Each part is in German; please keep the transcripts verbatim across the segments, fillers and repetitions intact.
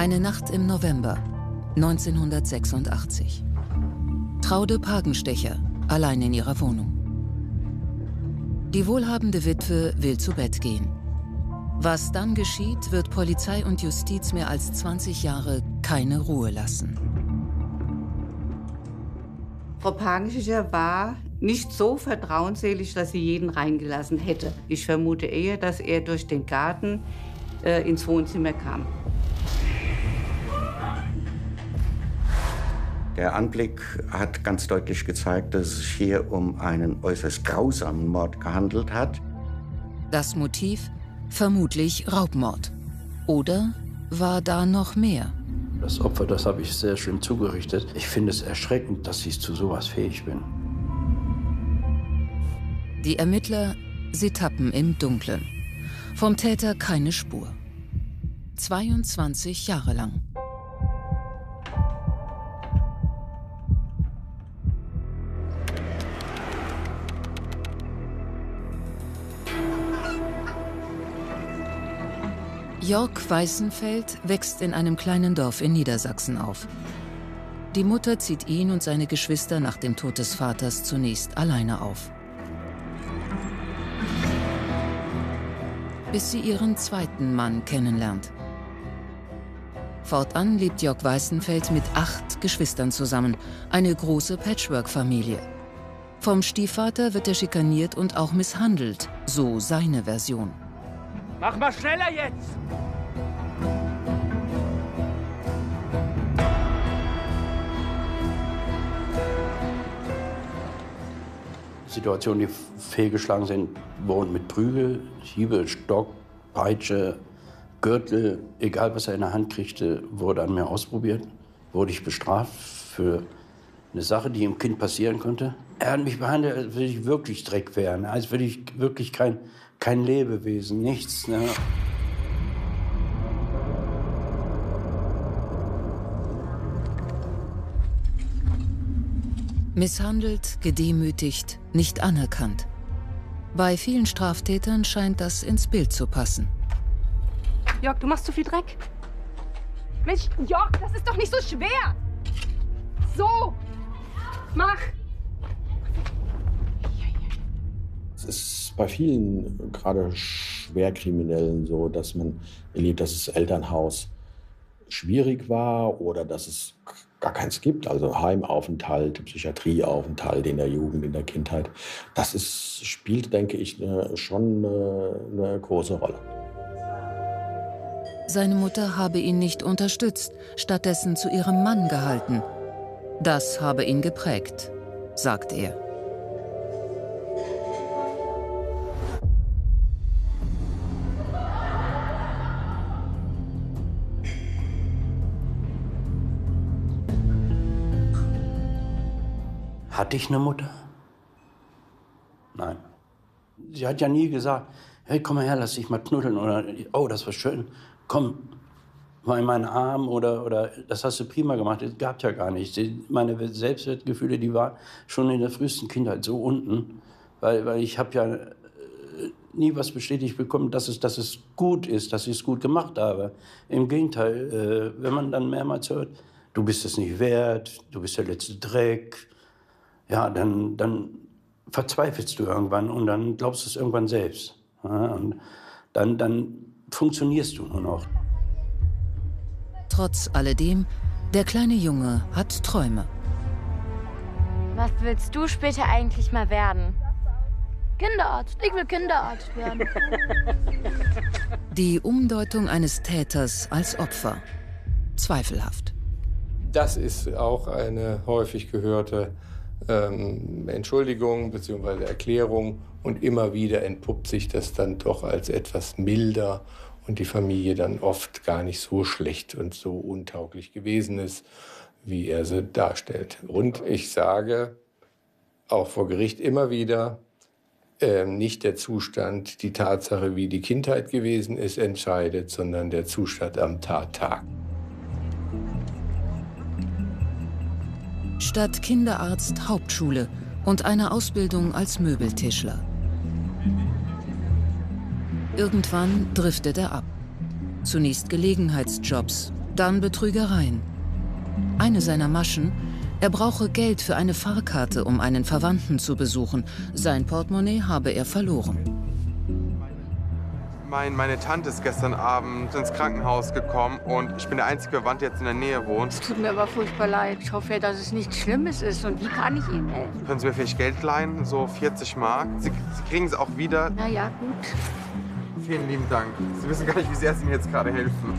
Eine Nacht im November neunzehnhundertsechsundachtzig. Traude Pagenstecher, allein in ihrer Wohnung. Die wohlhabende Witwe will zu Bett gehen. Was dann geschieht, wird Polizei und Justiz mehr als zwanzig Jahre keine Ruhe lassen. Frau Pagenstecher war nicht so vertrauensselig, dass sie jeden reingelassen hätte. Ich vermute eher, dass er durch den Garten äh, ins Wohnzimmer kam. Der Anblick hat ganz deutlich gezeigt, dass es sich hier um einen äußerst grausamen Mord gehandelt hat. Das Motiv? Vermutlich Raubmord. Oder war da noch mehr? Das Opfer, das habe ich sehr schön zugerichtet. Ich finde es erschreckend, dass ich zu sowas fähig bin. Die Ermittler, sie tappen im Dunkeln. Vom Täter keine Spur. zweiundzwanzig Jahre lang. Jörg Weißenfeld wächst in einem kleinen Dorf in Niedersachsen auf. Die Mutter zieht ihn und seine Geschwister nach dem Tod des Vaters zunächst alleine auf. Bis sie ihren zweiten Mann kennenlernt. Fortan lebt Jörg Weißenfeld mit acht Geschwistern zusammen, eine große Patchwork-Familie. Vom Stiefvater wird er schikaniert und auch misshandelt, so seine Version. Mach mal schneller jetzt! Situationen, die fehlgeschlagen sind, wurden mit Prügel, Hiebe, Stock, Peitsche, Gürtel, egal was er in der Hand kriegte, wurde an mir ausprobiert. Wurde ich bestraft für eine Sache, die dem Kind passieren konnte. Er hat mich behandelt, als würde ich wirklich Dreck wären, als würde ich wirklich kein, kein Lebewesen, nichts. Ne? Misshandelt, gedemütigt, nicht anerkannt. Bei vielen Straftätern scheint das ins Bild zu passen. Jörg, du machst zu viel Dreck. Mensch, Jörg, das ist doch nicht so schwer. So, mach. Es ist bei vielen, gerade Schwerkriminellen, so, dass man erlebt, dass das Elternhaus schwierig war oder dass es gar keins gibt, also Heimaufenthalt, Psychiatrieaufenthalt in der Jugend, in der Kindheit. Das ist, spielt, denke ich, ne, schon eine, eine große Rolle. Seine Mutter habe ihn nicht unterstützt, stattdessen zu ihrem Mann gehalten. Das habe ihn geprägt, sagt er. Hatte ich eine Mutter? Nein. Sie hat ja nie gesagt, hey, komm mal her, lass dich mal knuddeln oder oh, das war schön, komm mal in meinen Arm oder, oder das hast du prima gemacht. Das gab ja gar nicht. Meine Selbstwertgefühle, die waren schon in der frühesten Kindheit so unten, weil, weil ich habe ja nie was bestätigt bekommen, dass es, dass es gut ist, dass ich es gut gemacht habe. Im Gegenteil, wenn man dann mehrmals hört, du bist es nicht wert, du bist der letzte Dreck, ja, dann, dann verzweifelst du irgendwann und dann glaubst du es irgendwann selbst. Ja, und dann, dann funktionierst du nur noch. Trotz alledem, der kleine Junge hat Träume. Was willst du später eigentlich mal werden? Kinderarzt. Ich will Kinderarzt werden. Die Umdeutung eines Täters als Opfer. Zweifelhaft. Das ist auch eine häufig gehörte ähm, Entschuldigung bzw. Erklärung. Und immer wieder entpuppt sich das dann doch als etwas milder und die Familie dann oft gar nicht so schlecht und so untauglich gewesen ist, wie er sie darstellt. Und ich sage auch vor Gericht immer wieder, äh, nicht der Zustand, die Tatsache, wie die Kindheit gewesen ist, entscheidet, sondern der Zustand am Tattag. Statt Kinderarzt Hauptschule und eine Ausbildung als Möbeltischler. Irgendwann driftet er ab. Zunächst Gelegenheitsjobs, Dann Betrügereien. Eine seiner Maschen: er brauche Geld für eine Fahrkarte, um einen Verwandten zu besuchen. Sein Portemonnaie habe er verloren. Mein, meine Tante ist gestern Abend ins Krankenhaus gekommen und ich bin der einzige Verwandte, der jetzt in der Nähe wohnt. Es tut mir aber furchtbar leid. Ich hoffe ja, dass es nichts Schlimmes ist. Und wie kann ich Ihnen helfen? Können Sie mir vielleicht Geld leihen? So vierzig Mark. Sie, Sie kriegen es auch wieder. Na ja, gut. Vielen lieben Dank. Sie wissen gar nicht, wie sehr Sie mir jetzt gerade helfen.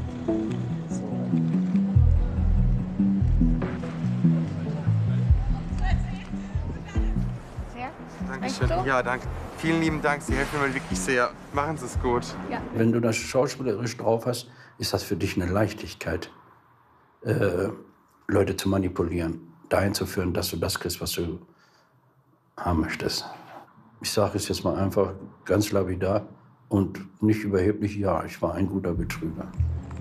Dankeschön. Ja, danke. Vielen lieben Dank. Sie helfen mir wirklich sehr. Machen Sie es gut. Ja. Wenn du das schauspielerisch drauf hast, ist das für dich eine Leichtigkeit, äh, Leute zu manipulieren, dahin zu führen, dass du das kriegst, was du haben möchtest. Ich sage es jetzt mal einfach ganz lapidar und nicht überheblich, ja, ich war ein guter Betrüger.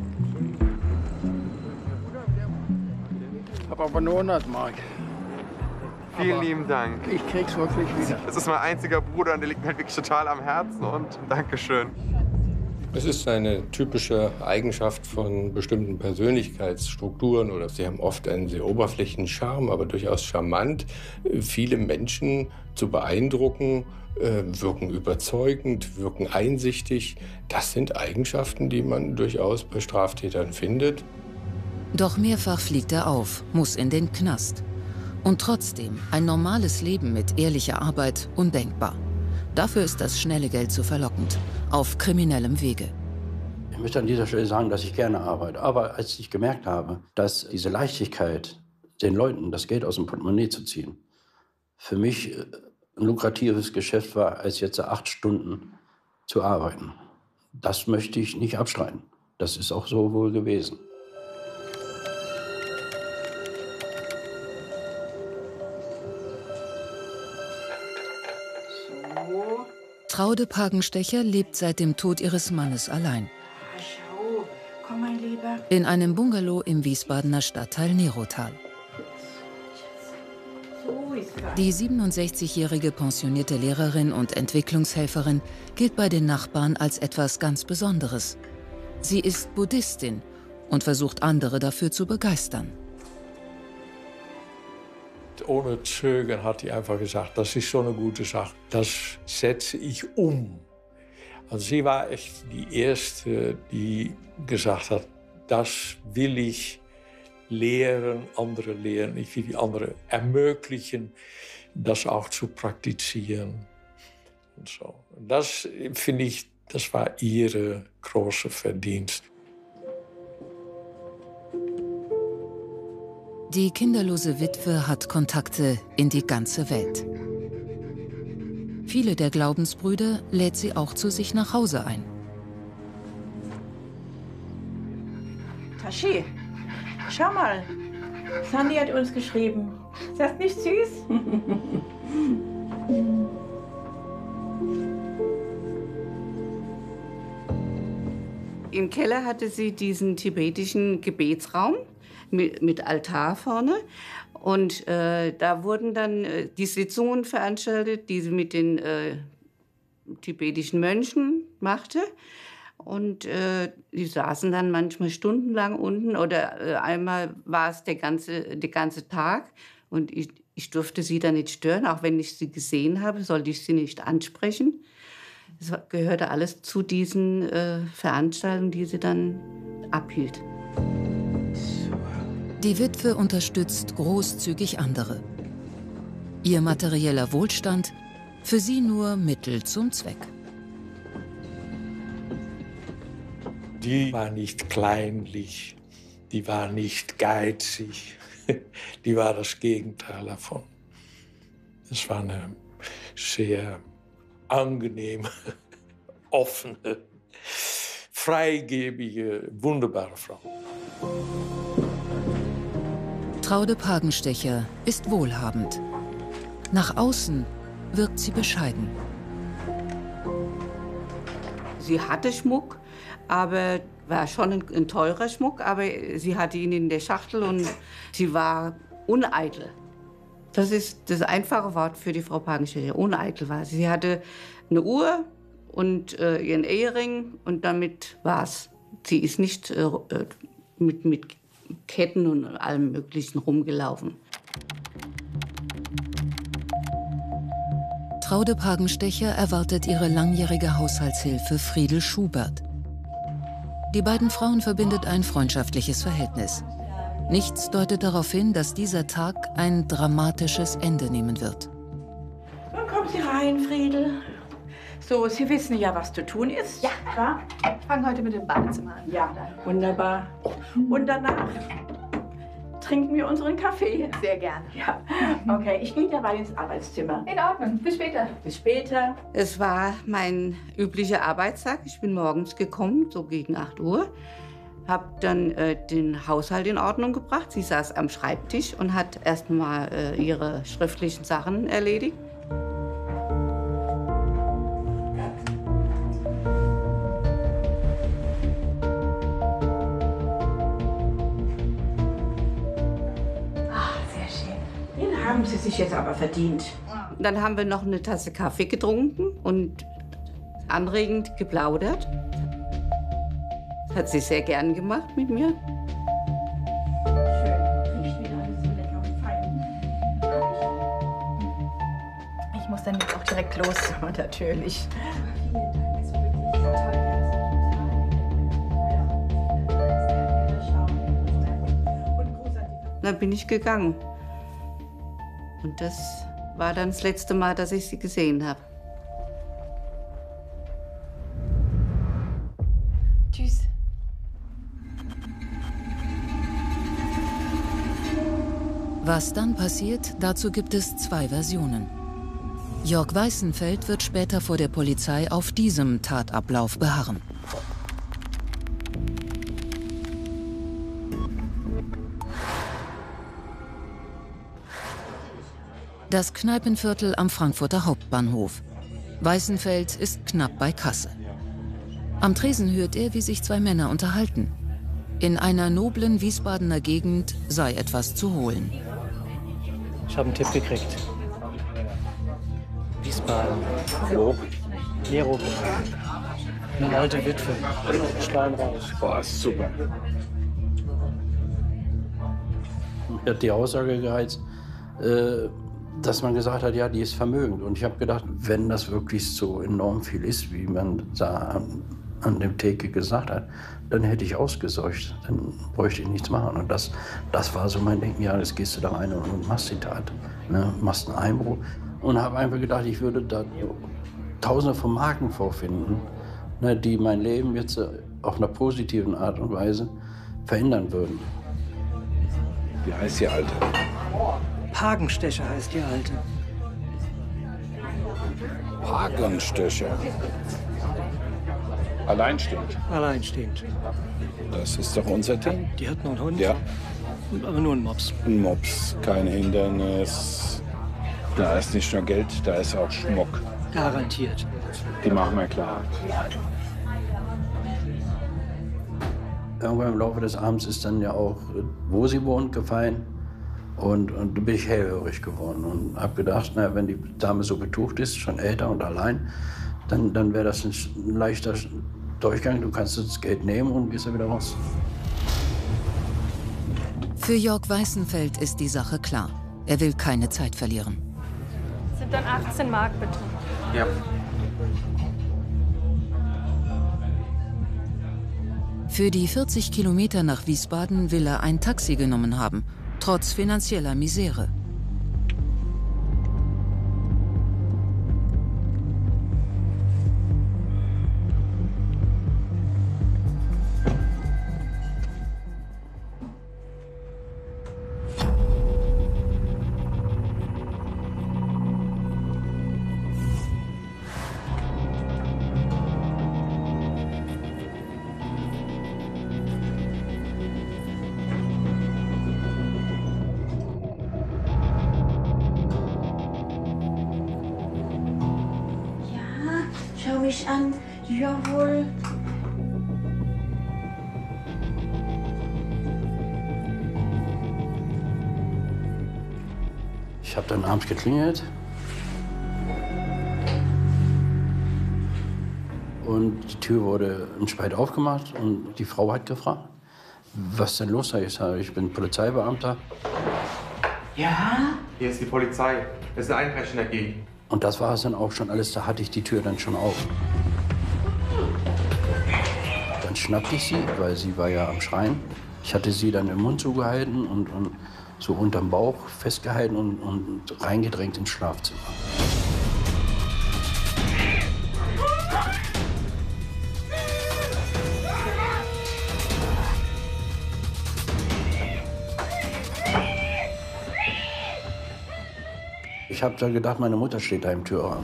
Ich habe aber nur hundert Mark. Vielen Aber lieben Dank. Ich krieg's wirklich wieder. Das ist mein einziger Bruder und der liegt mir halt wirklich total am Herzen und Dankeschön. Es ist eine typische Eigenschaft von bestimmten Persönlichkeitsstrukturen oder sie haben oft einen sehr oberflächlichen Charme, aber durchaus charmant. Viele Menschen zu beeindrucken, wirken überzeugend, wirken einsichtig. Das sind Eigenschaften, die man durchaus bei Straftätern findet. Doch mehrfach fliegt er auf, muss in den Knast. Und trotzdem ein normales Leben mit ehrlicher Arbeit undenkbar. Dafür ist das schnelle Geld zu verlockend, auf kriminellem Wege. Ich möchte an dieser Stelle sagen, dass ich gerne arbeite. Aber als ich gemerkt habe, dass diese Leichtigkeit, den Leuten das Geld aus dem Portemonnaie zu ziehen, für mich ein lukratives Geschäft war, als jetzt acht Stunden zu arbeiten. Das möchte ich nicht abstreiten. Das ist auch so wohl gewesen. Traude Pagenstecher lebt seit dem Tod ihres Mannes allein. Schau, komm mein Lieber. In einem Bungalow im Wiesbadener Stadtteil Nerotal. Die siebenundsechzigjährige pensionierte Lehrerin und Entwicklungshelferin gilt bei den Nachbarn als etwas ganz Besonderes. Sie ist Buddhistin und versucht, andere dafür zu begeistern. Ohne Zögern hat die einfach gesagt, das ist so eine gute Sache, das setze ich um. Also sie war echt die Erste, die gesagt hat, das will ich lehren, andere lehren. Ich will die anderen ermöglichen, das auch zu praktizieren. Und so. Das finde ich, das war ihre große Verdienst. Die kinderlose Witwe hat Kontakte in die ganze Welt. Viele der Glaubensbrüder lädt sie auch zu sich nach Hause ein. Tashi, schau mal. Sandy hat uns geschrieben. Ist das nicht süß? Im Keller hatte sie diesen tibetischen Gebetsraum mit, mit Altar vorne. Und äh, da wurden dann äh, die Sitzungen veranstaltet, die sie mit den äh, tibetischen Mönchen machte. Und äh, die saßen dann manchmal stundenlang unten oder äh, einmal war es der ganze, der ganze Tag. Und ich, ich durfte sie dann nicht stören, auch wenn ich sie gesehen habe, sollte ich sie nicht ansprechen. Es gehörte alles zu diesen äh, Veranstaltungen, die sie dann abhielt. Die Witwe unterstützt großzügig andere. Ihr materieller Wohlstand, für sie nur Mittel zum Zweck. Die war nicht kleinlich, die war nicht geizig, die war das Gegenteil davon. Es war eine sehr angenehme, offene, freigebige, wunderbare Frau. Traude Pagenstecher ist wohlhabend. Nach außen wirkt sie bescheiden. Sie hatte Schmuck, aber war schon ein, ein teurer Schmuck, aber sie hatte ihn in der Schachtel und sie war uneitel. Das ist das einfache Wort für die Frau Pagenstecher. Uneitel war sie. Sie hatte eine Uhr und äh, ihren Ehering und damit war's. Sie ist nicht äh, mit, mit Ketten und allem Möglichen rumgelaufen. Traude Pagenstecher erwartet ihre langjährige Haushaltshilfe Friedel Schubert. Die beiden Frauen verbindet ein freundschaftliches Verhältnis. Nichts deutet darauf hin, dass dieser Tag ein dramatisches Ende nehmen wird. Nun kommen Sie rein, Friedel. So, Sie wissen ja, was zu tun ist. Ja, klar. Ich fange heute mit dem Badezimmer an. Ja, wunderbar. Und danach trinken wir unseren Kaffee. Sehr gerne. Ja, okay. Ich gehe dabei ins Arbeitszimmer. In Ordnung. Bis später. Bis später. Es war mein üblicher Arbeitstag. Ich bin morgens gekommen, so gegen acht Uhr. Hab dann äh, den Haushalt in Ordnung gebracht. Sie saß am Schreibtisch und hat erst mal äh, ihre schriftlichen Sachen erledigt. Haben Sie sich jetzt aber verdient. Dann haben wir noch eine Tasse Kaffee getrunken und anregend geplaudert. Das hat sie sehr gern gemacht mit mir. Ich muss dann jetzt auch direkt los. Natürlich. Dann bin ich gegangen. Und das war dann das letzte Mal, dass ich sie gesehen habe. Tschüss. Was dann passiert, dazu gibt es zwei Versionen. Jörg Weißenfeld wird später vor der Polizei auf diesem Tatablauf beharren. Das Kneipenviertel am Frankfurter Hauptbahnhof. Weißenfeld ist knapp bei Kasse. Am Tresen hört er, wie sich zwei Männer unterhalten. In einer noblen Wiesbadener Gegend sei etwas zu holen. Ich habe einen Tipp gekriegt. Wiesbaden. Wo? Nero. Eine alte Witwe. Stein raus. Boah, super. Er hat die Aussage gereizt, äh, dass man gesagt hat, ja, die ist vermögend. Und ich habe gedacht, wenn das wirklich so enorm viel ist, wie man da an, an dem Theke gesagt hat, dann hätte ich ausgeseucht. Dann bräuchte ich nichts machen. Und das, das war so mein Denken, ja, jetzt gehst du da rein und, und machst die Tat. Ne, machst einen Einbruch. Und habe einfach gedacht, ich würde da Tausende von Marken vorfinden, ne, die mein Leben jetzt auf einer positiven Art und Weise verändern würden. Wie heißt die Alte? Pagenstecher heißt die Alte. Pagenstecher. Alleinstehend. Alleinstehend. Das ist doch unser Ding. Die hat noch einen Hund. Ja. Aber nur einen Mops. Ein Mops, kein Hindernis. Da ist nicht nur Geld, da ist auch Schmuck. Garantiert. Die machen wir klar. Irgendwann im Laufe des Abends ist dann ja auch, wo sie wohnt, gefallen. Und, und da bin ich hellhörig geworden und habe gedacht, na, wenn die Dame so betucht ist, schon älter und allein, dann, dann wäre das ein leichter Durchgang. Du kannst das Geld nehmen und gehst dann wieder raus. Für Jörg Weißenfeld ist die Sache klar. Er will keine Zeit verlieren. Das sind dann achtzehn Mark, bitte. Ja. Für die vierzig Kilometer nach Wiesbaden will er ein Taxi genommen haben, trotz finanzieller Misere. Schau mich an. Jawohl. Ich habe dann abends geklingelt. Und die Tür wurde ein spät aufgemacht und die Frau hat gefragt, Was denn los ist? Ich bin Polizeibeamter. Ja? Hier ist die Polizei. Es ist ein Einbrechen dagegen. Und das war es dann auch schon alles. Da hatte ich die Tür dann schon auf. Dann schnappte ich sie, weil sie war ja am Schreien. Ich hatte sie dann im Mund zugehalten und, und so unterm Bauch festgehalten und, und reingedrängt ins Schlafzimmer. Ich habe da gedacht, meine Mutter steht da im Türrahmen.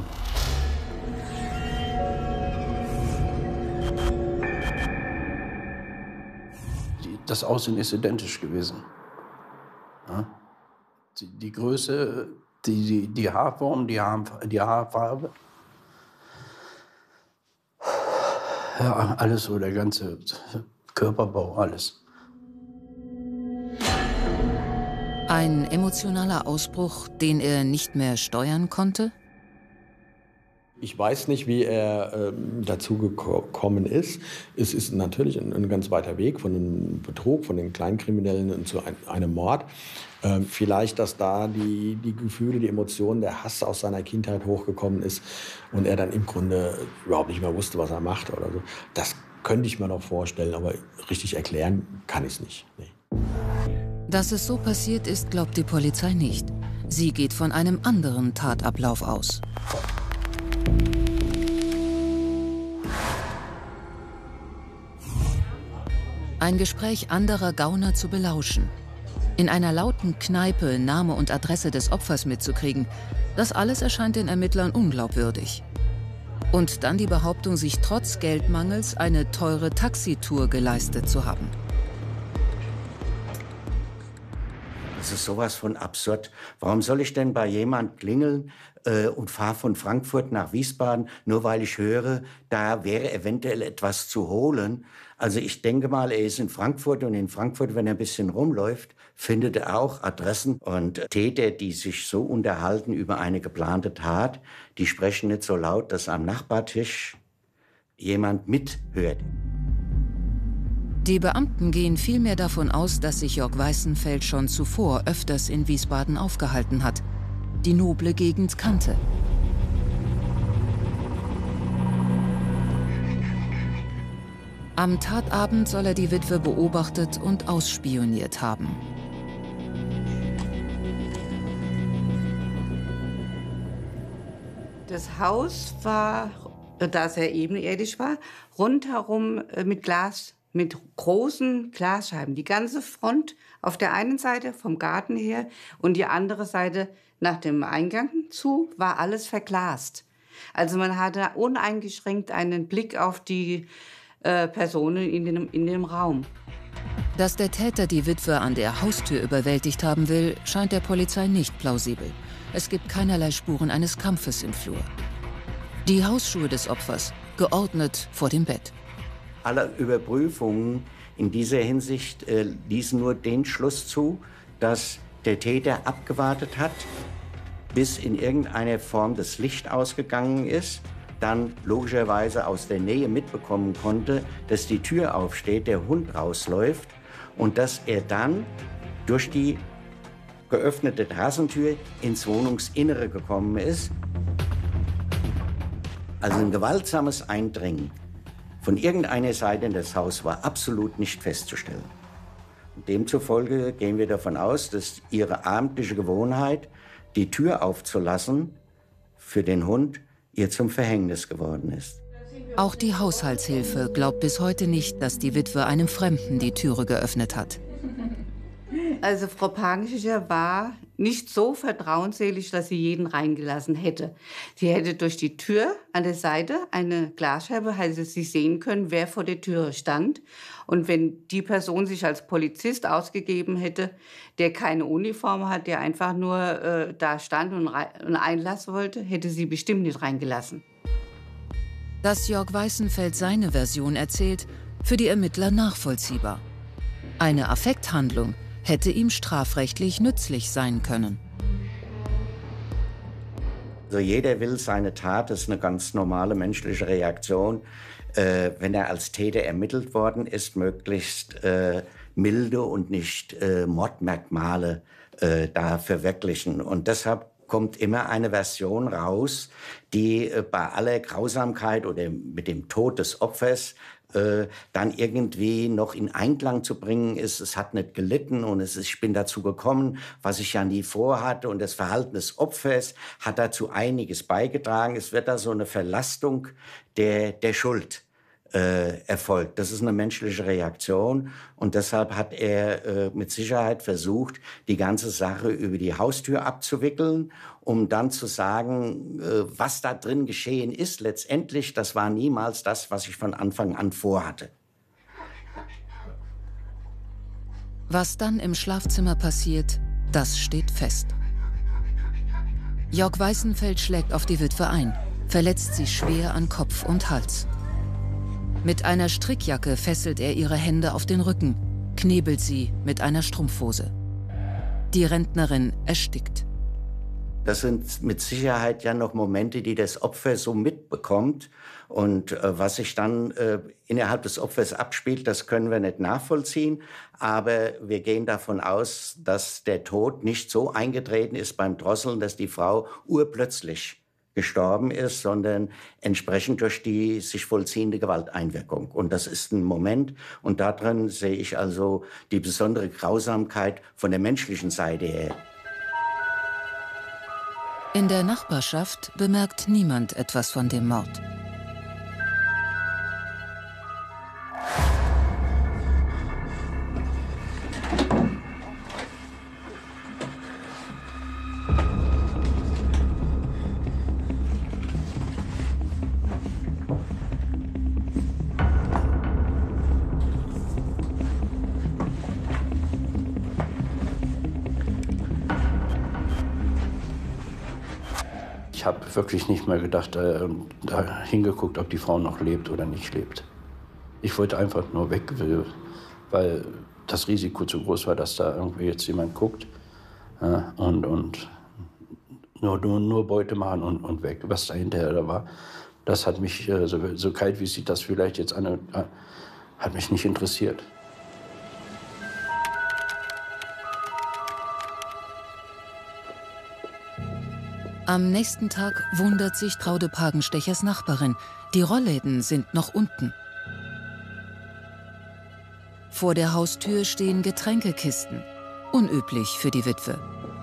Das Aussehen ist identisch gewesen. Ja? Die, die Größe, die, die, die Haarform, die, Haar, die Haarfarbe. Ja, alles so, der ganze Körperbau, alles. Ein emotionaler Ausbruch, den er nicht mehr steuern konnte? Ich weiß nicht, wie er äh, dazu gekommen ist. Es ist natürlich ein, ein ganz weiter Weg von einem Betrug, von den Kleinkriminellen zu ein, einem Mord. Äh, vielleicht, dass da die, die Gefühle, die Emotionen, der Hass aus seiner Kindheit hochgekommen ist und er dann im Grunde überhaupt nicht mehr wusste, was er macht oder so. Das könnte ich mir noch vorstellen, aber richtig erklären kann ich es nicht. Nee. Dass es so passiert ist, glaubt die Polizei nicht. Sie geht von einem anderen Tatablauf aus. Ein Gespräch anderer Gauner zu belauschen. In einer lauten Kneipe Name und Adresse des Opfers mitzukriegen, das alles erscheint den Ermittlern unglaubwürdig. Und dann die Behauptung, sich trotz Geldmangels eine teure Taxitour geleistet zu haben. Das ist sowas von absurd. Warum soll ich denn bei jemand klingeln äh, und fahre von Frankfurt nach Wiesbaden, nur weil ich höre, da wäre eventuell etwas zu holen? Also ich denke mal, er ist in Frankfurt und in Frankfurt, wenn er ein bisschen rumläuft, findet er auch Adressen. Und Täter, die sich so unterhalten über eine geplante Tat, die sprechen nicht so laut, dass am Nachbartisch jemand mithört. Die Beamten gehen vielmehr davon aus, dass sich Jörg Weißenfeld schon zuvor öfters in Wiesbaden aufgehalten hat, die noble Gegend kannte. Am Tatabend soll er die Witwe beobachtet und ausspioniert haben. Das Haus war, da es ja ebenerdig war, rundherum mit Glas, mit großen Glasscheiben. Die ganze Front auf der einen Seite vom Garten her und die andere Seite nach dem Eingang zu war alles verglast. Also man hatte uneingeschränkt einen Blick auf die äh, Personen in dem, in dem Raum. Dass der Täter die Witwe an der Haustür überwältigt haben will, scheint der Polizei nicht plausibel. Es gibt keinerlei Spuren eines Kampfes im Flur. Die Hausschuhe des Opfers, geordnet vor dem Bett. Alle Überprüfungen in dieser Hinsicht äh, ließen nur den Schluss zu, dass der Täter abgewartet hat, bis in irgendeiner Form das Licht ausgegangen ist, dann logischerweise aus der Nähe mitbekommen konnte, dass die Tür aufsteht, der Hund rausläuft und dass er dann durch die geöffnete Terrassentür ins Wohnungsinnere gekommen ist. Also ein gewaltsames Eindringen von irgendeiner Seite in das Haus war absolut nicht festzustellen. Und demzufolge gehen wir davon aus, dass ihre abendliche Gewohnheit, die Tür aufzulassen, für den Hund ihr zum Verhängnis geworden ist. Auch die Haushaltshilfe glaubt bis heute nicht, dass die Witwe einem Fremden die Türe geöffnet hat. Also Frau Pagenscher war nicht so vertrauensselig, dass sie jeden reingelassen hätte. Sie hätte durch die Tür an der Seite eine Glasscheibe, hätte sie sehen können, wer vor der Tür stand. Und wenn die Person sich als Polizist ausgegeben hätte, der keine Uniform hat, der einfach nur äh, da stand und einen Einlass wollte, hätte sie bestimmt nicht reingelassen. Dass Jörg Weißenfeld seine Version erzählt, für die Ermittler nachvollziehbar. Eine Affekthandlung hätte ihm strafrechtlich nützlich sein können. Also jeder will seine Tat, das ist eine ganz normale menschliche Reaktion. äh, wenn er als Täter ermittelt worden ist, möglichst äh, milde und nicht äh, Mordmerkmale äh, da verwirklichen. Und deshalb kommt immer eine Version raus, die äh, bei aller Grausamkeit oder mit dem Tod des Opfers äh, dann irgendwie noch in Einklang zu bringen ist. Es hat nicht gelitten und es ist, ich bin dazu gekommen, was ich ja nie vorhatte. Und das Verhalten des Opfers hat dazu einiges beigetragen. Es wird da so eine Verlastung der, der Schuld Äh, erfolgt. Das ist eine menschliche Reaktion und deshalb hat er äh, mit Sicherheit versucht, die ganze Sache über die Haustür abzuwickeln, um dann zu sagen, äh, was da drin geschehen ist. Letztendlich, das war niemals das, was ich von Anfang an vorhatte. Was dann im Schlafzimmer passiert, das steht fest. Jörg Weißenfeld schlägt auf die Witwe ein, verletzt sie schwer an Kopf und Hals. Mit einer Strickjacke fesselt er ihre Hände auf den Rücken, knebelt sie mit einer Strumpfhose. Die Rentnerin erstickt. Das sind mit Sicherheit ja noch Momente, die das Opfer so mitbekommt. Und äh, was sich dann äh, innerhalb des Opfers abspielt, das können wir nicht nachvollziehen. Aber wir gehen davon aus, dass der Tod nicht so eingetreten ist beim Drosseln, dass die Frau urplötzlich gestorben ist, sondern entsprechend durch die sich vollziehende Gewalteinwirkung. Und das ist ein Moment, und darin sehe ich also die besondere Grausamkeit von der menschlichen Seite her. In der Nachbarschaft bemerkt niemand etwas von dem Mord. Ich habe wirklich nicht mehr gedacht, äh, da hingeguckt, ob die Frau noch lebt oder nicht lebt. Ich wollte einfach nur weg, weil das Risiko zu groß war, dass da irgendwie jetzt jemand guckt äh, und, und nur, nur, nur Beute machen und, und weg. Was da hinterher da war, das hat mich, äh, so, so kalt wie sich das vielleicht jetzt an, äh, hat mich nicht interessiert. Am nächsten Tag wundert sich Traude Pagenstechers Nachbarin. Die Rollläden sind noch unten. Vor der Haustür stehen Getränkekisten. Unüblich für die Witwe.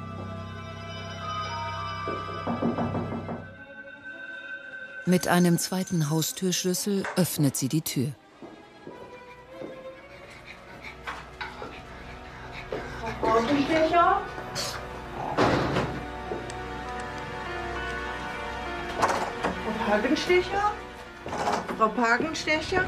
Mit einem zweiten Haustürschlüssel öffnet sie die Tür. Augenstecher? Frau Pagenstecher? Frau Pagenstecher?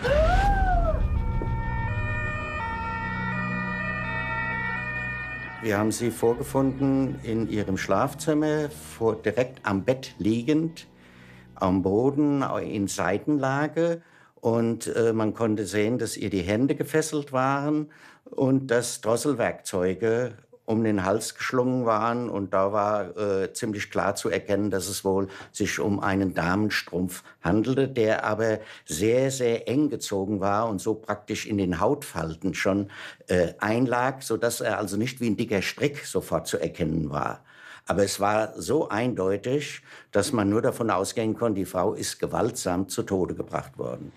Wir haben sie vorgefunden in ihrem Schlafzimmer, vor, direkt am Bett liegend, am Boden in Seitenlage. Und äh, man konnte sehen, dass ihr die Hände gefesselt waren und dass Drosselwerkzeuge um den Hals geschlungen waren. Und da war äh, ziemlich klar zu erkennen, dass es wohl sich um einen Damenstrumpf handelte, der aber sehr, sehr eng gezogen war und so praktisch in den Hautfalten schon äh, einlag, sodass er also nicht wie ein dicker Strick sofort zu erkennen war. Aber es war so eindeutig, dass man nur davon ausgehen konnte, die Frau ist gewaltsam zu Tode gebracht worden.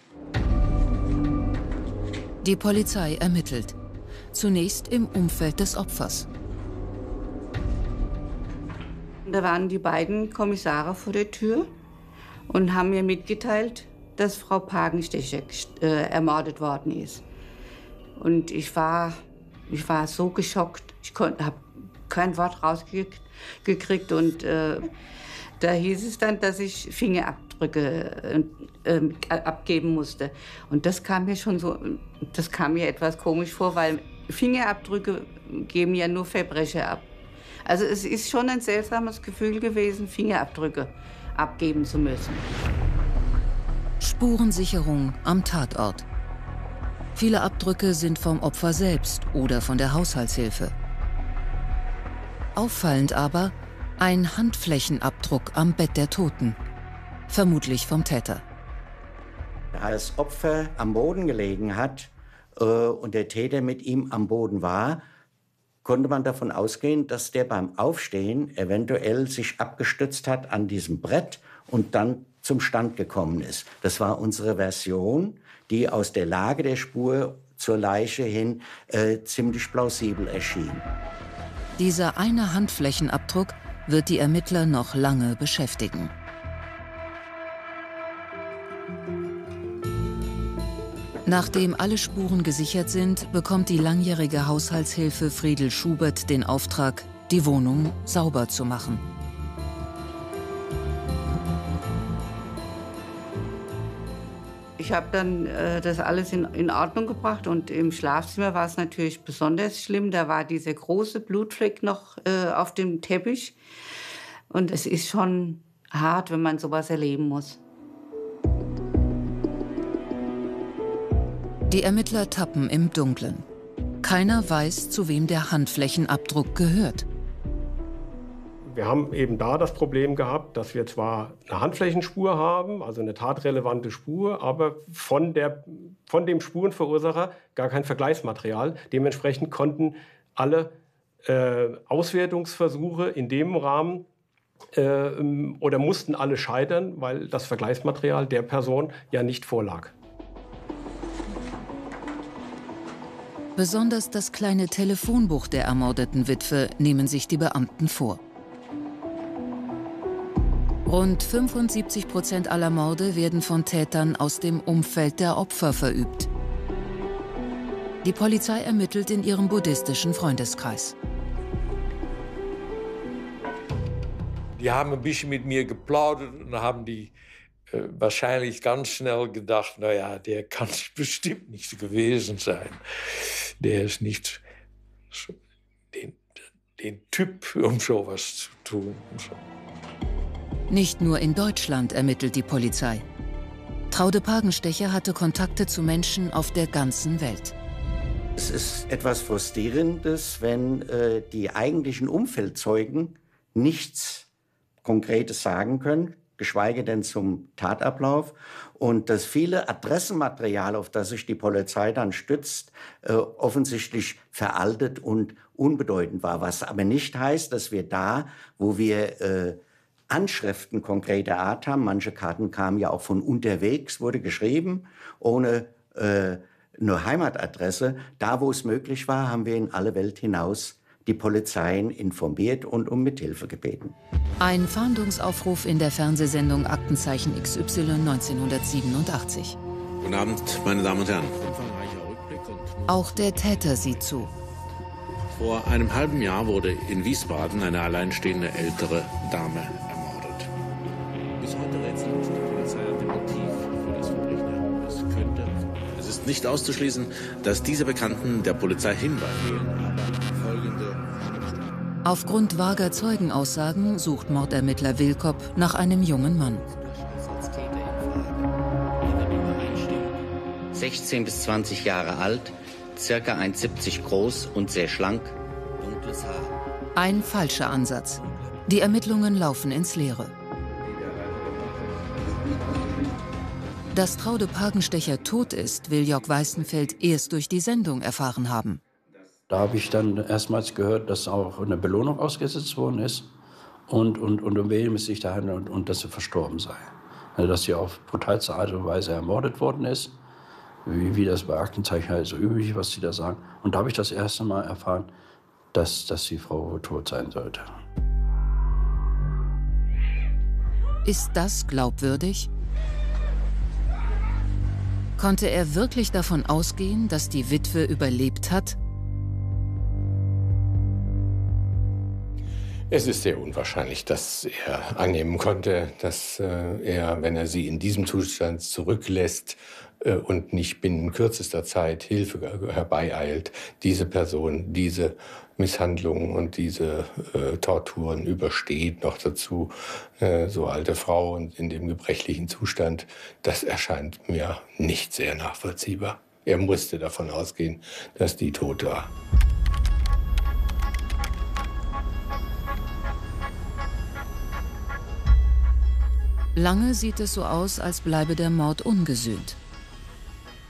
Die Polizei ermittelt. Zunächst im Umfeld des Opfers. Da waren die beiden Kommissare vor der Tür und haben mir mitgeteilt, dass Frau Pagenstecher äh, ermordet worden ist. Und ich war, ich war so geschockt. Ich habe kein Wort rausgekriegt. Und äh, da hieß es dann, dass ich Fingerabdrücke äh, äh, abgeben musste. Und das kam mir schon so, das kam mir etwas komisch vor, weil Fingerabdrücke geben ja nur Verbrecher ab. Also es ist schon ein seltsames Gefühl gewesen, Fingerabdrücke abgeben zu müssen. Spurensicherung am Tatort. Viele Abdrücke sind vom Opfer selbst oder von der Haushaltshilfe. Auffallend aber ein Handflächenabdruck am Bett der Toten, vermutlich vom Täter. Als das Opfer am Boden gelegen hat äh, und der Täter mit ihm am Boden war, konnte man davon ausgehen, dass der beim Aufstehen eventuell sich abgestützt hat an diesem Brett und dann zum Stand gekommen ist. Das war unsere Version, die aus der Lage der Spur zur Leiche hin äh, ziemlich plausibel erschien. Dieser eine Handflächenabdruck wird die Ermittler noch lange beschäftigen. Nachdem alle Spuren gesichert sind, bekommt die langjährige Haushaltshilfe Friedel Schubert den Auftrag, die Wohnung sauber zu machen. Ich habe dann äh, das alles in, in Ordnung gebracht und im Schlafzimmer war es natürlich besonders schlimm. Da war dieser große Blutfleck noch äh, auf dem Teppich und es ist schon hart, wenn man sowas erleben muss. Die Ermittler tappen im Dunkeln. Keiner weiß, zu wem der Handflächenabdruck gehört. Wir haben eben da das Problem gehabt, dass wir zwar eine Handflächenspur haben, also eine tatrelevante Spur, aber von, der, von dem Spurenverursacher gar kein Vergleichsmaterial. Dementsprechend konnten alle äh, Auswertungsversuche in dem Rahmen äh, oder mussten alle scheitern, weil das Vergleichsmaterial der Person ja nicht vorlag. Besonders das kleine Telefonbuch der ermordeten Witwe nehmen sich die Beamten vor. Rund fünfundsiebzig Prozent aller Morde werden von Tätern aus dem Umfeld der Opfer verübt. Die Polizei ermittelt in ihrem buddhistischen Freundeskreis. Die haben ein bisschen mit mir geplaudert und haben die äh, wahrscheinlich ganz schnell gedacht, naja, der kann es bestimmt nicht gewesen sein. Der ist nicht so, den, den Typ, um sowas zu tun. Nicht nur in Deutschland ermittelt die Polizei. Traude Pagenstecher hatte Kontakte zu Menschen auf der ganzen Welt. Es ist etwas Frustrierendes, wenn äh, die eigentlichen Umfeldzeugen nichts Konkretes sagen können, geschweige denn zum Tatablauf. Und das viele Adressenmaterial, auf das sich die Polizei dann stützt, äh, offensichtlich veraltet und unbedeutend war. Was aber nicht heißt, dass wir da, wo wir äh, Anschriften konkreter Art haben, manche Karten kamen ja auch von unterwegs, wurde geschrieben, ohne äh, eine Heimatadresse. Da, wo es möglich war, haben wir in alle Welt hinaus die Polizeien informiert und um Mithilfe gebeten. Ein Fahndungsaufruf in der Fernsehsendung Aktenzeichen X Y neunzehnhundertsiebenundachtzig. Guten Abend, meine Damen und Herren. Auch der Täter sieht zu. Vor einem halben Jahr wurde in Wiesbaden eine alleinstehende ältere Dame ermordet. Bis heute rätselt die Polizei an dem Motiv für das Verbrechen. Es könnte. Es ist nicht auszuschließen, dass diese Bekannten der Polizei Hinweise geben, aber folgende. Aufgrund vager Zeugenaussagen sucht Mordermittler Wilkop nach einem jungen Mann. sechzehn bis zwanzig Jahre alt, circa eins Komma siebzig groß und sehr schlank, dunkles Haar. Ein falscher Ansatz. Die Ermittlungen laufen ins Leere. Dass Traude Pagenstecher tot ist, will Jörg Weißenfeld erst durch die Sendung erfahren haben. Da habe ich dann erstmals gehört, dass auch eine Belohnung ausgesetzt worden ist und, und, und um wen es sich da handelt und, und dass sie verstorben sei. Also, dass sie auf brutalste Art und Weise ermordet worden ist. Wie, wie das bei Aktenzeichen halt so üblich, was sie da sagen. Und da habe ich das erste Mal erfahren, dass, dass die Frau tot sein sollte. Ist das glaubwürdig? Konnte er wirklich davon ausgehen, dass die Witwe überlebt hat? Es ist sehr unwahrscheinlich, dass er annehmen konnte, dass äh, er, wenn er sie in diesem Zustand zurücklässt äh, und nicht binnen kürzester Zeit Hilfe herbeieilt, diese Person diese Misshandlungen und diese äh, Torturen übersteht. Noch dazu äh, so alte Frau und in dem gebrechlichen Zustand, das erscheint mir nicht sehr nachvollziehbar. Er musste davon ausgehen, dass die tot war. Lange sieht es so aus, als bleibe der Mord ungesühnt.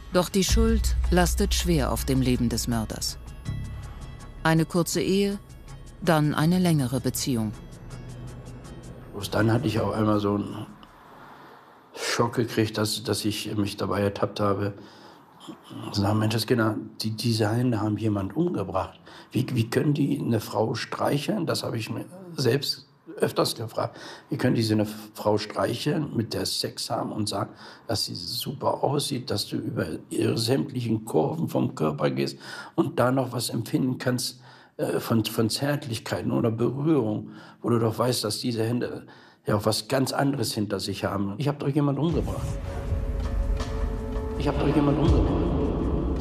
Doch die Schuld lastet schwer auf dem Leben des Mörders. Eine kurze Ehe, dann eine längere Beziehung. Dann hatte ich auch einmal so einen Schock gekriegt, dass, dass ich mich dabei ertappt habe. Sagen, Mensch, Kinder, die, diese Hände haben jemand umgebracht. Wie, wie können die eine Frau streicheln? Das habe ich mir selbst öfters gefragt. Wie können die so eine Frau streicheln, mit der Sex haben und sagen, dass sie super aussieht, dass du über ihre sämtlichen Kurven vom Körper gehst und da noch was empfinden kannst äh, von, von Zärtlichkeiten oder Berührung, wo du doch weißt, dass diese Hände ja auch was ganz anderes hinter sich haben. Ich habe doch jemand umgebracht. Ich habe doch jemand umgebracht.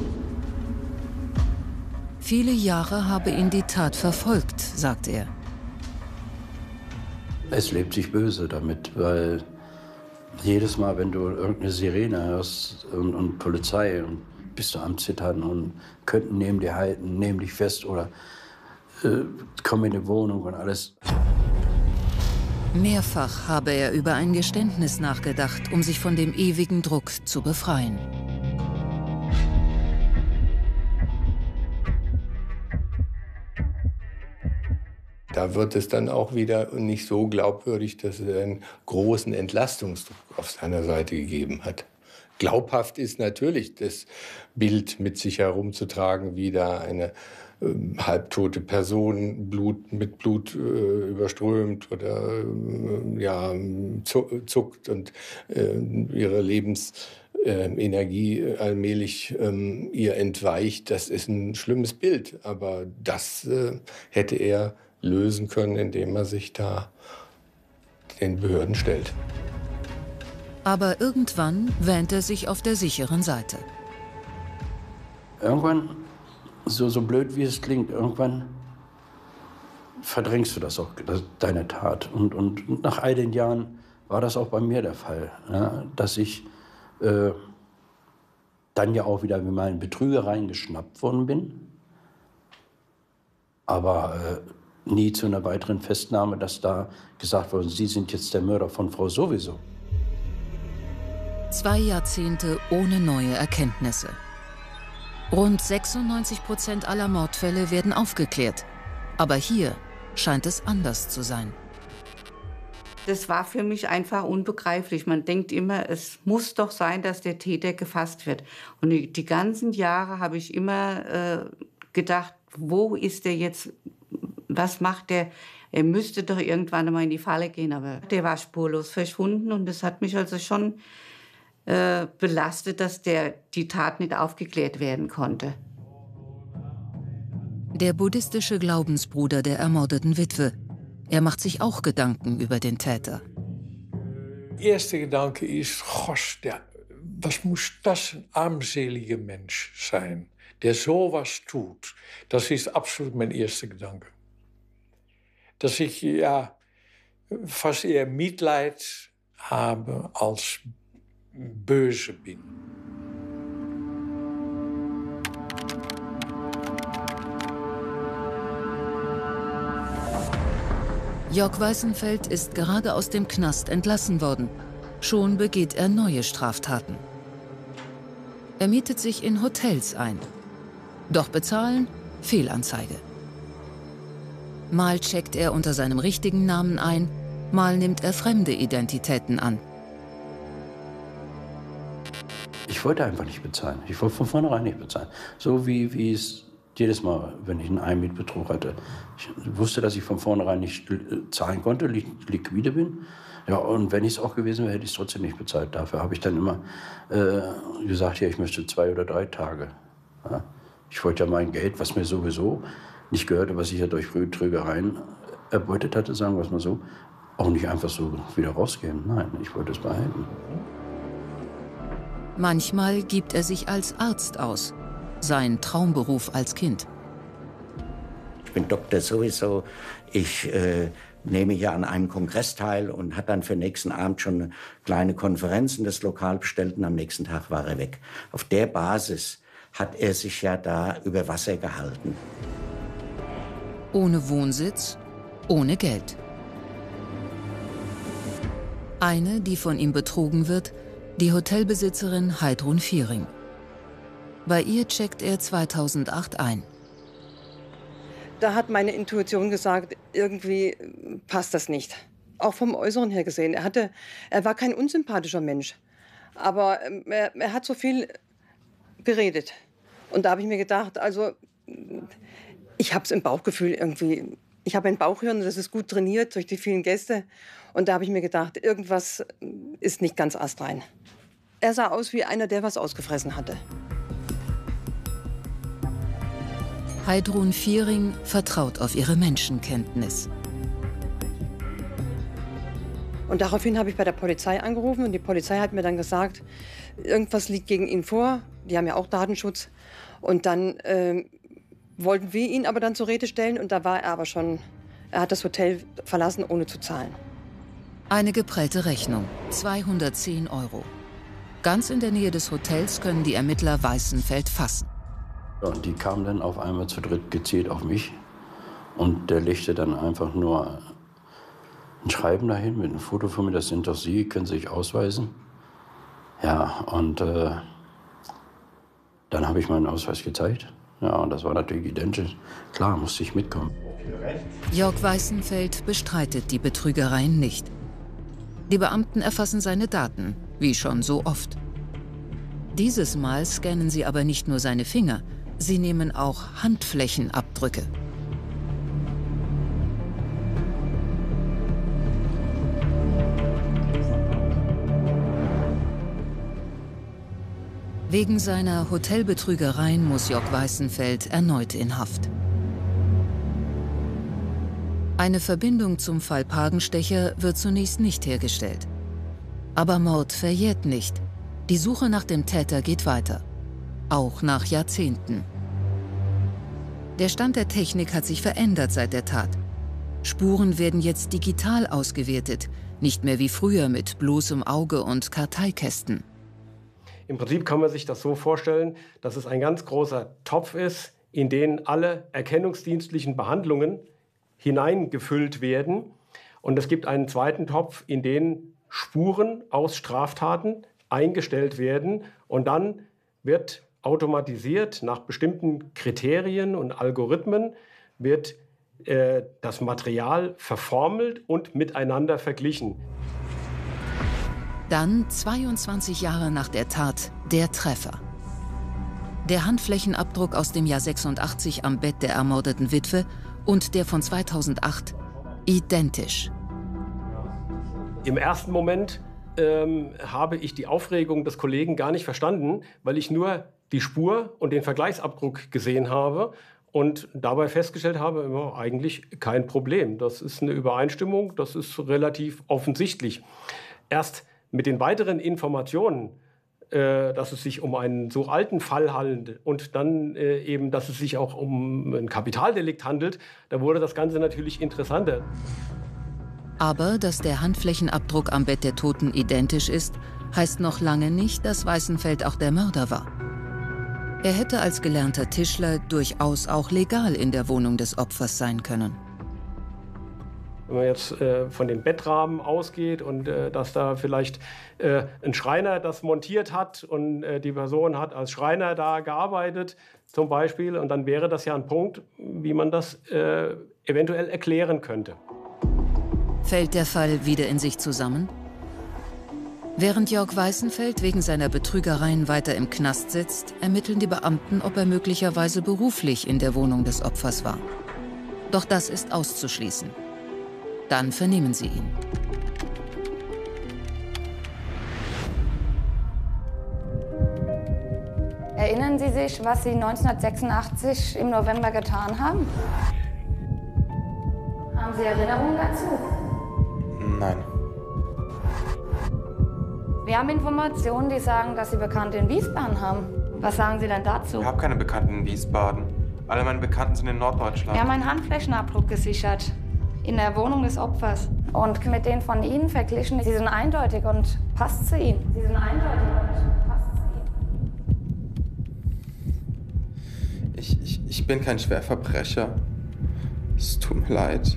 Viele Jahre habe ihn die Tat verfolgt, sagt er. Es lebt sich böse damit, weil jedes Mal, wenn du irgendeine Sirene hörst und, und Polizei, und bist du am Zittern und könnten neben dir halten, nehmen dich fest oder äh, kommen in die Wohnung und alles. Mehrfach habe er über ein Geständnis nachgedacht, um sich von dem ewigen Druck zu befreien. Da wird es dann auch wieder nicht so glaubwürdig, dass es einen großen Entlastungsdruck auf seiner Seite gegeben hat. Glaubhaft ist natürlich das Bild mit sich herumzutragen, wie da eine äh, halbtote Person Blut, mit Blut äh, überströmt oder äh, ja, zuckt und äh, ihre Lebensenergie äh, allmählich äh, ihr entweicht. Das ist ein schlimmes Bild, aber das äh, hätte er lösen können, indem er sich da den Behörden stellt. Aber irgendwann wähnt er sich auf der sicheren Seite. Irgendwann, so, so blöd wie es klingt, irgendwann verdrängst du das auch, das, deine Tat. Und, und nach all den Jahren war das auch bei mir der Fall, ja, dass ich äh, dann ja auch wieder wie mal in Betrügereien geschnappt worden bin. Aber äh, nie zu einer weiteren Festnahme, dass da gesagt wurde, Sie sind jetzt der Mörder von Frau sowieso. Zwei Jahrzehnte ohne neue Erkenntnisse. Rund sechsundneunzig Prozent aller Mordfälle werden aufgeklärt. Aber hier scheint es anders zu sein. Das war für mich einfach unbegreiflich. Man denkt immer, es muss doch sein, dass der Täter gefasst wird. Und die, die ganzen Jahre habe ich immer äh, gedacht, wo ist der jetzt? Was macht der? Er müsste doch irgendwann einmal in die Falle gehen. Aber der war spurlos verschwunden. Und das hat mich also schon äh, belastet, dass der, die Tat nicht aufgeklärt werden konnte. Der buddhistische Glaubensbruder der ermordeten Witwe. Er macht sich auch Gedanken über den Täter. Der erste Gedanke ist, gosh, der, was muss das ein armseliger Mensch sein, der sowas tut. Das ist absolut mein erster Gedanke. Dass ich ja fast eher Mitleid habe als böse bin. Jörg Weißenfeld ist gerade aus dem Knast entlassen worden. Schon begeht er neue Straftaten. Er mietet sich in Hotels ein. Doch bezahlen? Fehlanzeige. Mal checkt er unter seinem richtigen Namen ein, mal nimmt er fremde Identitäten an. Ich wollte einfach nicht bezahlen. Ich wollte von vornherein nicht bezahlen. So wie, wie es jedes Mal, wenn ich einen Einmietbetrug hatte. Ich wusste, dass ich von vornherein nicht zahlen konnte, li liquide bin. Ja, und wenn ich es auch gewesen wäre, hätte ich es trotzdem nicht bezahlt. Dafür habe ich dann immer äh, gesagt, ja, ich möchte zwei oder drei Tage. Ja? Ich wollte ja mein Geld, was mir sowieso nicht gehörte, was ich ja durch Betrügereien erbeutet hatte, sagen wir es mal so, auch nicht einfach so wieder rausgeben. Nein, ich wollte es behalten. Manchmal gibt er sich als Arzt aus. Sein Traumberuf als Kind. Ich bin Doktor sowieso. Ich äh, nehme hier an einem Kongress teil und hat dann für nächsten Abend schon eine kleine Konferenz in das Lokal bestellt und am nächsten Tag war er weg. Auf der Basis hat er sich ja da über Wasser gehalten. Ohne Wohnsitz, ohne Geld. Eine, die von ihm betrogen wird, die Hotelbesitzerin Heidrun Viering. Bei ihr checkt er zweitausendacht ein. Da hat meine Intuition gesagt, irgendwie passt das nicht. Auch vom Äußeren her gesehen. Er, hatte, er war kein unsympathischer Mensch. Aber er, er hat so viel geredet. Und da habe ich mir gedacht, also ich habe es im Bauchgefühl irgendwie. Ich habe ein Bauchhirn, das ist gut trainiert durch die vielen Gäste. Und da habe ich mir gedacht, irgendwas ist nicht ganz astrein. Er sah aus wie einer, der was ausgefressen hatte. Heidrun Viering vertraut auf ihre Menschenkenntnis. Und daraufhin habe ich bei der Polizei angerufen und die Polizei hat mir dann gesagt, irgendwas liegt gegen ihn vor. Die haben ja auch Datenschutz. Und dann äh, wollten wir ihn aber dann zur Rede stellen und da war er aber schon, er hat das Hotel verlassen, ohne zu zahlen. Eine geprellte Rechnung, zweihundertzehn Euro. Ganz in der Nähe des Hotels können die Ermittler Weißenfeld fassen. Und die kamen dann auf einmal zu dritt gezielt auf mich. Und der legte dann einfach nur ein Schreiben dahin mit einem Foto von mir. Das sind doch Sie, können Sie sich ausweisen? Ja, und äh, dann habe ich meinen Ausweis gezeigt. Ja, und das war natürlich identisch. Klar, musste ich mitkommen. Jörg Weißenfeld bestreitet die Betrügereien nicht. Die Beamten erfassen seine Daten, wie schon so oft. Dieses Mal scannen sie aber nicht nur seine Finger, sie nehmen auch Handflächenabdrücke. Wegen seiner Hotelbetrügereien muss Jörg Weißenfeld erneut in Haft. Eine Verbindung zum Fall Pagenstecher wird zunächst nicht hergestellt. Aber Mord verjährt nicht. Die Suche nach dem Täter geht weiter. Auch nach Jahrzehnten. Der Stand der Technik hat sich verändert seit der Tat. Spuren werden jetzt digital ausgewertet, nicht mehr wie früher mit bloßem Auge und Karteikästen. Im Prinzip kann man sich das so vorstellen, dass es ein ganz großer Topf ist, in den alle erkennungsdienstlichen Behandlungen hineingefüllt werden. Und es gibt einen zweiten Topf, in den Spuren aus Straftaten eingestellt werden. Und dann wird automatisiert nach bestimmten Kriterien und Algorithmen wird äh, das Material verformelt und miteinander verglichen. Dann, zweiundzwanzig Jahre nach der Tat, der Treffer. Der Handflächenabdruck aus dem Jahr sechsundachtzig am Bett der ermordeten Witwe und der von zweitausendacht identisch. Im ersten Moment ähm, habe ich die Aufregung des Kollegen gar nicht verstanden, weil ich nur die Spur und den Vergleichsabdruck gesehen habe und dabei festgestellt habe, ja, eigentlich kein Problem. Das ist eine Übereinstimmung, das ist relativ offensichtlich. Erst mit den weiteren Informationen, äh, dass es sich um einen so alten Fall handelt und dann äh, eben, dass es sich auch um ein Kapitaldelikt handelt, da wurde das Ganze natürlich interessanter. Aber dass der Handflächenabdruck am Bett der Toten identisch ist, heißt noch lange nicht, dass Weißenfeld auch der Mörder war. Er hätte als gelernter Tischler durchaus auch legal in der Wohnung des Opfers sein können. Wenn man jetzt äh, von den Bettrahmen ausgeht und äh, dass da vielleicht äh, ein Schreiner das montiert hat und äh, die Person hat als Schreiner da gearbeitet zum Beispiel, und dann wäre das ja ein Punkt, wie man das äh, eventuell erklären könnte. Fällt der Fall wieder in sich zusammen? Während Jörg Weißenfeld wegen seiner Betrügereien weiter im Knast sitzt, ermitteln die Beamten, ob er möglicherweise beruflich in der Wohnung des Opfers war. Doch das ist auszuschließen. Dann vernehmen sie ihn. Erinnern Sie sich, was Sie neunzehnhundertsechsundachtzig im November getan haben? Haben Sie Erinnerungen dazu? Nein. Wir haben Informationen, die sagen, dass Sie Bekannte in Wiesbaden haben. Was sagen Sie denn dazu? Ich habe keine Bekannten in Wiesbaden. Alle meine Bekannten sind in Norddeutschland. Wir haben einen Handflächenabdruck gesichert. In der Wohnung des Opfers. Und mit denen von Ihnen verglichen, sie sind eindeutig und passt zu Ihnen. Sie sind eindeutig und passt zu Ihnen. Ich, ich, ich bin kein Schwerverbrecher. Es tut mir leid.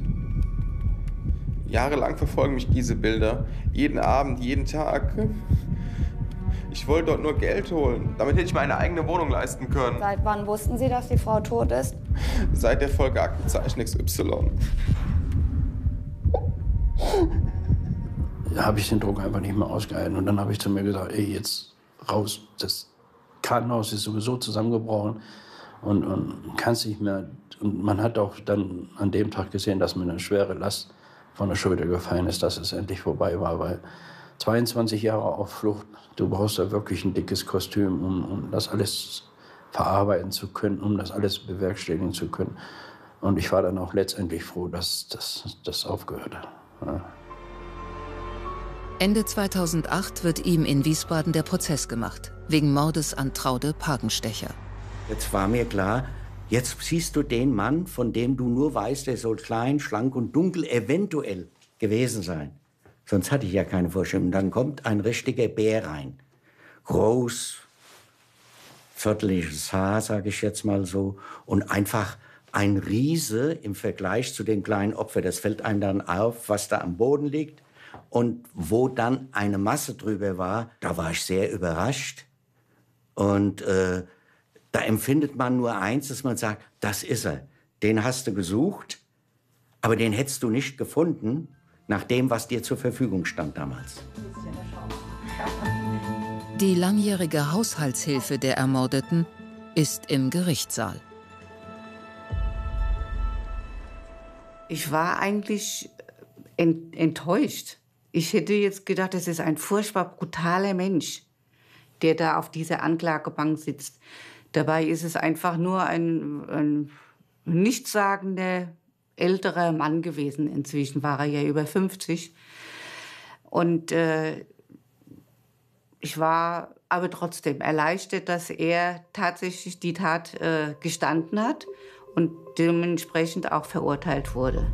Jahrelang verfolgen mich diese Bilder. Jeden Abend, jeden Tag. Ich wollte dort nur Geld holen. Damit hätte ich mir eine eigene Wohnung leisten können. Seit wann wussten Sie, dass die Frau tot ist? Seit der Folge Aktenzeichen X Y. Da habe ich den Druck einfach nicht mehr ausgehalten. Und dann habe ich zu mir gesagt, ey, jetzt raus. Das Krankenhaus ist sowieso zusammengebrochen und, und kannst nicht mehr. Und man hat auch dann an dem Tag gesehen, dass mir eine schwere Last von der Schulter gefallen ist, dass es endlich vorbei war. Weil zweiundzwanzig Jahre auf Flucht, du brauchst da wirklich ein dickes Kostüm, um, um das alles verarbeiten zu können, um das alles bewerkstelligen zu können. Und ich war dann auch letztendlich froh, dass das aufgehört hat. Ja. Ende zweitausendacht wird ihm in Wiesbaden der Prozess gemacht, wegen Mordes an Traude Pagenstecher. Jetzt war mir klar, jetzt siehst du den Mann, von dem du nur weißt, der soll klein, schlank und dunkel eventuell gewesen sein. Sonst hatte ich ja keine Vorstellung. Dann kommt ein richtiger Bär rein. Groß, vierteliges Haar, sage ich jetzt mal so, und einfach ein Riese im Vergleich zu dem kleinen Opfer. Das fällt einem dann auf, was da am Boden liegt. Und wo dann eine Masse drüber war, da war ich sehr überrascht. Und äh, da empfindet man nur eins, dass man sagt, das ist er. Den hast du gesucht, aber den hättest du nicht gefunden, nach dem, was dir zur Verfügung stand damals. Die langjährige Haushaltshilfe der Ermordeten ist im Gerichtssaal. Ich war eigentlich ent enttäuscht. Ich hätte jetzt gedacht, das ist ein furchtbar brutaler Mensch, der da auf dieser Anklagebank sitzt. Dabei ist es einfach nur ein, ein nichtssagender, älterer Mann gewesen. Inzwischen war er ja über fünfzig. Und äh, ich war aber trotzdem erleichtert, dass er tatsächlich die Tat äh, gestanden hat und dementsprechend auch verurteilt wurde.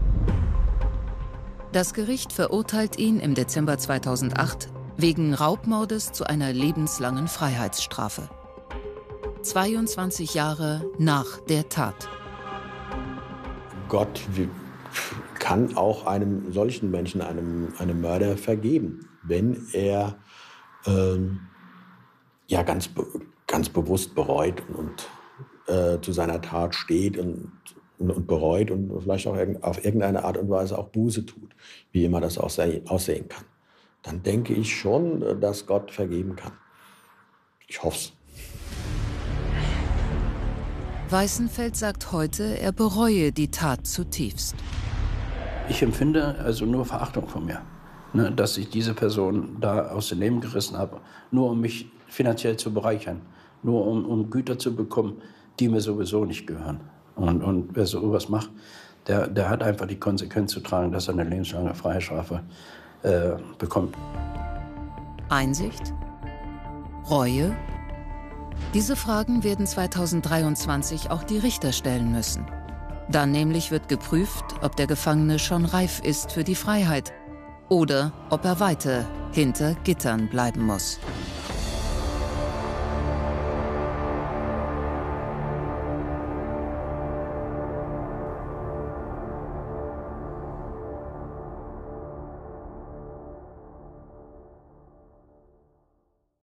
Das Gericht verurteilt ihn im Dezember zweitausendacht wegen Raubmordes zu einer lebenslangen Freiheitsstrafe. zweiundzwanzig Jahre nach der Tat. Gott kann auch einem solchen Menschen, einem, einem Mörder vergeben, wenn er ähm, ja, ganz, ganz bewusst bereut und äh, zu seiner Tat steht und und bereut und vielleicht auch auf irgendeine Art und Weise auch Buße tut, wie immer das aussehen kann. Dann denke ich schon, dass Gott vergeben kann. Ich hoffe es. Weißenfeld sagt heute, er bereue die Tat zutiefst. Ich empfinde also nur Verachtung von mir, ne, dass ich diese Person da aus dem Leben gerissen habe, nur um mich finanziell zu bereichern, nur um, um Güter zu bekommen, die mir sowieso nicht gehören. Und, und wer so was macht, der, der hat einfach die Konsequenz zu tragen, dass er eine lebenslange Freiheitsstrafe äh, bekommt. Einsicht? Reue? Diese Fragen werden zweitausenddreiundzwanzig auch die Richter stellen müssen. Dann nämlich wird geprüft, ob der Gefangene schon reif ist für die Freiheit oder ob er weiter hinter Gittern bleiben muss.